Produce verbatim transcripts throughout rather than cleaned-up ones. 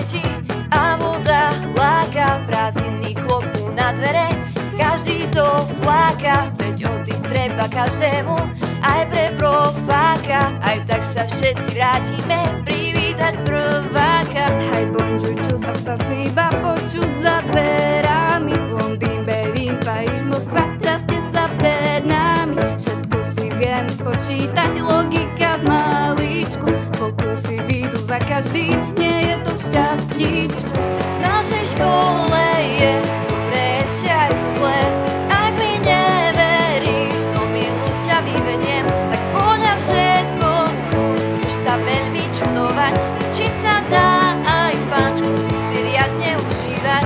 svieti a voda láka, prázdniny klopú na dvere, každý to fláka, veď oddych treba každému, aj pre profáka, aj tak sa všetci vrátime privítať prváka. Aj bonjour, čus a spasiba počuť za dverami, Londýn, Berlín, Paríž, Moskva, traste sa pred nami, všetko si viem spočítať, logika v maličku, pokusy výjdu za každým, nie je to v šťastíčku. V našej škole je dobre ešte aj to zlé, ak mi neveríš, z omylu ťa vyvediem, tak poď a všetko skús, budeš sa veľmi čudovať, učiť sa dá aj fančku, už si riadne užívať.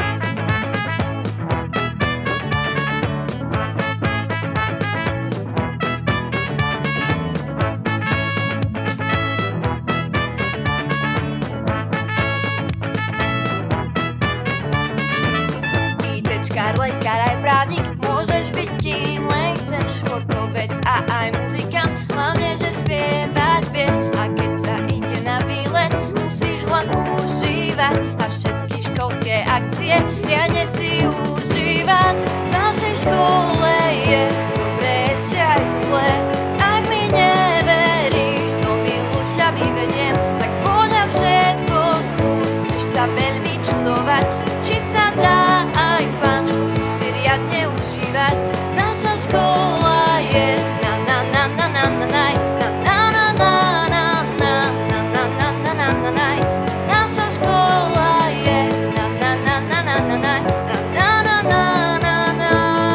ITčkár, lekár aj právnik, môžeš byť kým len chceš, športovec a aj muzikant, hlavne že spievať vieš, a keď sa ide na výlet, musíš hlas užívať a všetky školské akcie riadne si užívať. V našej škole je dobre ešte aj to zlé, ak mi neveríš, z omylu ťa vyvediem, tak poď a všetko skús, budeš sa veľmi čudovať, učiť sa dá aj fančku, už si riadne užívať. Naša škola je na na na na na na naj, na na na na na na na na na na na na naj. Naša škola je na na na na na na naj, na na na na na na.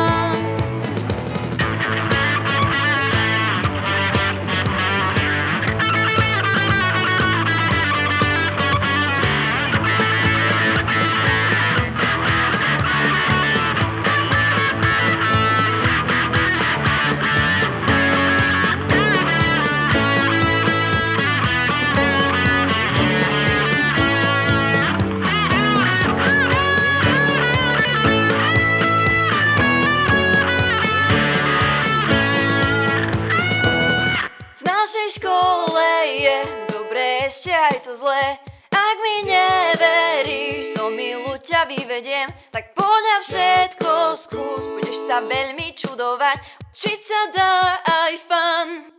V našej škole je dobre ešte aj to zlé, ak mi neveríš, z omylu ťa vyvediem, tak poď a všetko skús, budeš sa veľmi čudovať, učiť sa dá aj fan.